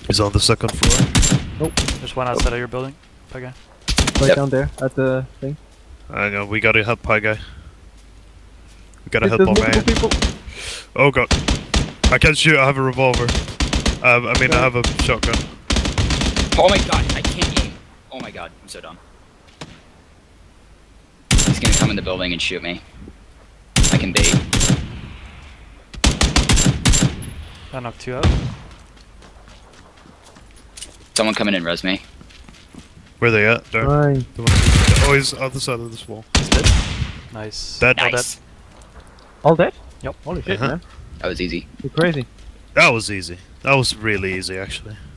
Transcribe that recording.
He's on the second floor. Nope. There's one outside of your building. Okay. Right down there at the thing. Hang on, we gotta help Pie Guy. We gotta help There's our man. multiple people. Oh god. I can't shoot, I have a revolver. I have a shotgun. Oh my god, I can't aim. Oh my god, I'm so dumb. He's gonna come in the building and shoot me. I can bait. I knocked 2 out. Someone come in and res me. Where they at? There. Fine. Oh, he's on the side of this wall. He's dead. Nice. Dead. Nice. All dead? Yep. Holy shit, Uh-huh. man. That was easy. You're crazy. That was easy. That was really easy, actually.